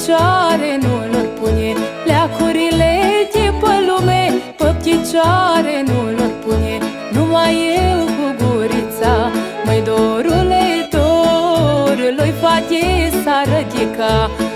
picioare nu lor pune, leacurile de pe lume, pe picioare nu lor pune. Numai eu cu gurița, măi dorule, dorului, fate s-a rădica.